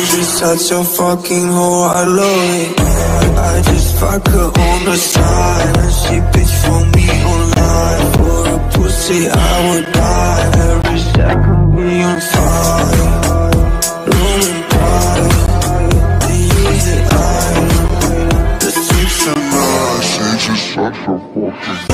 She's such a fucking hoe, I love it. I just fuck her on the side, and she bitch for me online. For a pussy I would die. Every second we on fire. Room and pride, they use it, the sex and I. She's just such a fucking